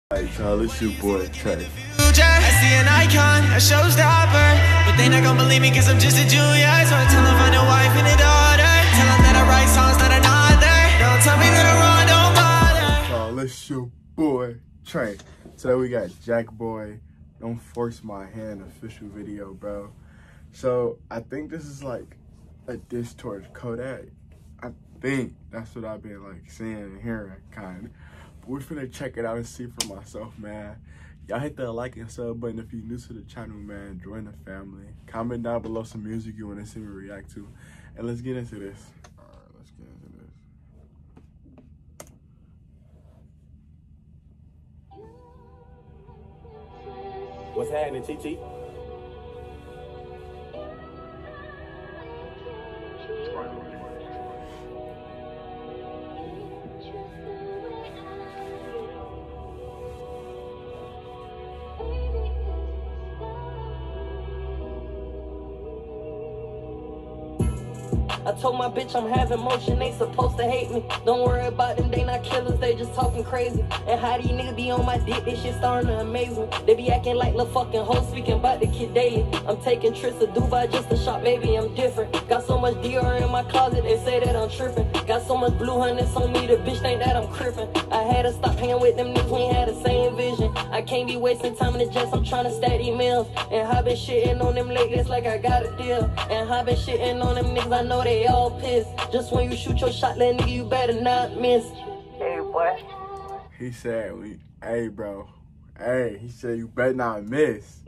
Alright, y'all, it's your boy, Trey. I see an icon, a showstopper, but they not gonna believe me cause I'm just a junior. So I tell them find a wife and a daughter. Tell them that I write songs, not another. Don't tell me that I'm wrong, don't bother. Y'all, it's your boy, Trey. Today we got Jack Boy, Don't Force My Hand official video, bro. So, I think this is like a diss towards Kodak. I think that's what I've been like seeing and hearing, kind of. But we're finna check it out and see for myself, man. Y'all hit that like and sub button if you're new to the channel, man. Join the family. Comment down below some music you want to see me react to. And let's get into this. Alright, let's get into this. What's happening, TT? I told my bitch I'm having motion, they supposed to hate me. Don't worry about them, they not killers, they just talking crazy. And how these niggas be on my dick, this shit starting to amaze me. They be acting like little fucking hoes, speaking about the kid daily. I'm taking trips to Dubai just to shop, baby, I'm different. Got so much Dior in my closet, they say that I'm tripping. Got so much blue hundreds on me, the bitch think that I'm crippin'. I had to stop hanging with them niggas, we ain't had the same vision. I can't be wasting time in the jets, I'm trying to stack these meals. And I been shitting on them lately, it's like I got a deal. And I been shitting on them niggas, I know they all pissed. Just when you shoot your shot, little nigga, you better not miss. Hey, boy. He said, hey, bro. Hey, he said, you better not miss.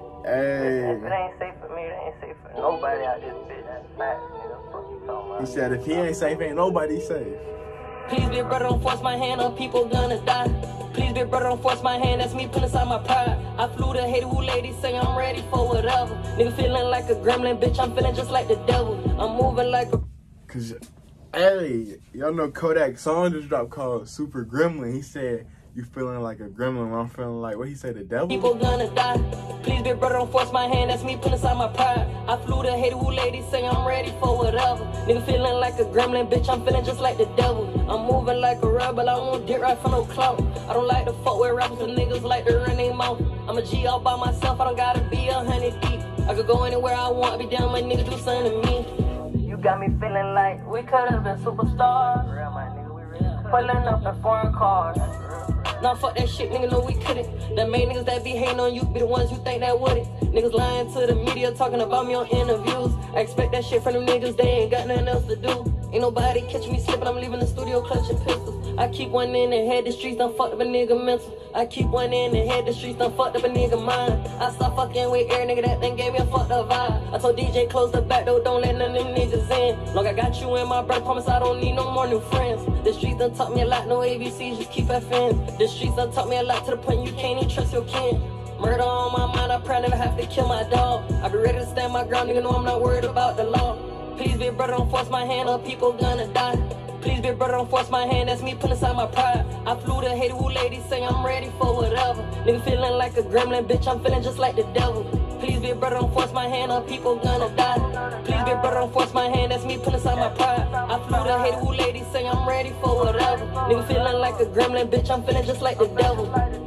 Hey. If it ain't safe for me, it ain't safe for nobody out this bitch. That's fact, nigga. Fuck you talking about. He said, if he ain't safe, ain't nobody safe. Please, big brother, don't force my hand or people gonna die. Please, big brother, don't force my hand, that's me putting aside my pride. I flew the hater who lady say I'm ready for whatever. Nigga feeling like a gremlin, bitch, I'm feeling just like the devil. I'm moving like a... Cause, hey, y'all know Kodak's song just dropped called Super Gremlin. He said, you feeling like a gremlin when I'm feeling like, what he say, the devil? People gonna die. Please, big brother, don't force my hand, that's me putting aside my pride. I flew the hater who lady say I'm ready for whatever. Nigga feeling like a gremlin, bitch, I'm feeling just like the devil. I'm moving like a rebel, I won't dick right for no clout. I don't like to fuck with rappers and niggas like to run their mouth. I'm a G all by myself, I don't gotta be 100 deep. I could go anywhere I want, I be down my niggas do something to me. You got me feeling like we could've been superstars. Real, my nigga, we really pulling up in foreign cars. Nah, fuck that shit, nigga, no, we couldn't. The main niggas that be hating on you be the ones who think that wouldn't. Niggas lying to the media, talking about me on interviews. I expect that shit from them niggas, they ain't got nothing else to do. Ain't nobody catch me slipping, I'm leaving the studio clutching pistols. I keep one in the head, the streets done fucked up a nigga mental. I keep one in the head, the streets done fucked up a nigga mind. I stop fucking with every nigga that then gave me a fucked up vibe. I told DJ close the back door, don't let none of them niggas in. Long I got you in my breath, promise I don't need no more new friends. The streets done taught me a lot, no ABCs, just keep FN. The streets done taught me a lot to the point you can't even trust your kin. Murder on my mind, I pray never have to kill my dog. I be ready to stand my ground, nigga know I'm not worried about the law. Please, big brother, don't force my hand or people gonna die. Please, big brother, don't force my hand, that's me putting aside my pride. I flew the hater who lady say I'm ready for whatever. Nigga feeling like a gremlin, bitch, I'm feeling just like the devil. Please, big brother, don't force my hand or people gonna die. Please, big brother, don't force my hand, that's me putting aside my pride. I flew the hater who lady say I'm ready for whatever. Nigga feeling like a gremlin, bitch, I'm feeling just like the devil.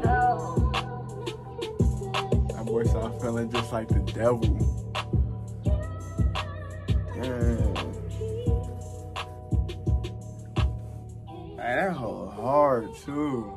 That boy said I'm feeling just like the devil. Damn. Man, that whole hard too.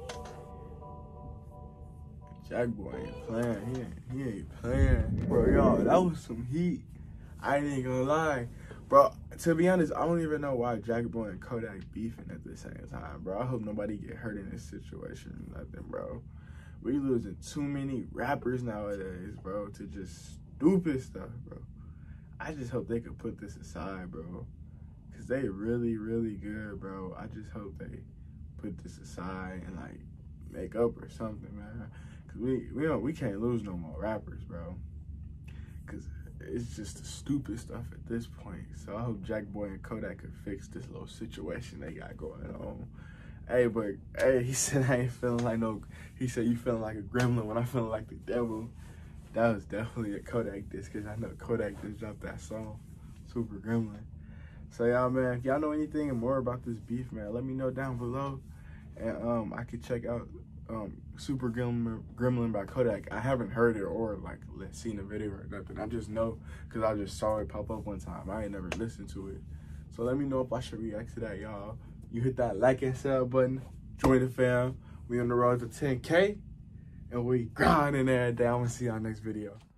Jack Boy ain't playing. He ain't playing. Bro, y'all, that was some heat. I ain't gonna lie. Bro, to be honest, I don't even know why Jack Boy and Kodak beefing at the same time, bro. I hope nobody get hurt in this situation or nothing, bro. We losing too many rappers nowadays, bro, to just stupid stuff, bro. I just hope they could put this aside, bro. Cause they really, really good, bro. I just hope they put this aside and like make up or something, man. Cause we can't lose no more rappers, bro. Cause it's just the stupid stuff at this point. So I hope Jack Boy and Kodak could fix this little situation they got going on. Hey, but hey, he said I ain't feeling like no. He said you feeling like a gremlin when I feeling like the devil. That was definitely a Kodak diss, cause I know Kodak just dropped that song, Super Gremlin. So y'all, man, if y'all know anything more about this beef, man, let me know down below, and I could check out Super Gremlin by Kodak. I haven't heard it or like seen a video or nothing. I just know because I just saw it pop up one time. I ain't never listened to it. So let me know if I should react to that, y'all. You hit that like and sub button. Join the fam. We on the road to 10K. And we grinding every day. I'm gonna see y'all next video.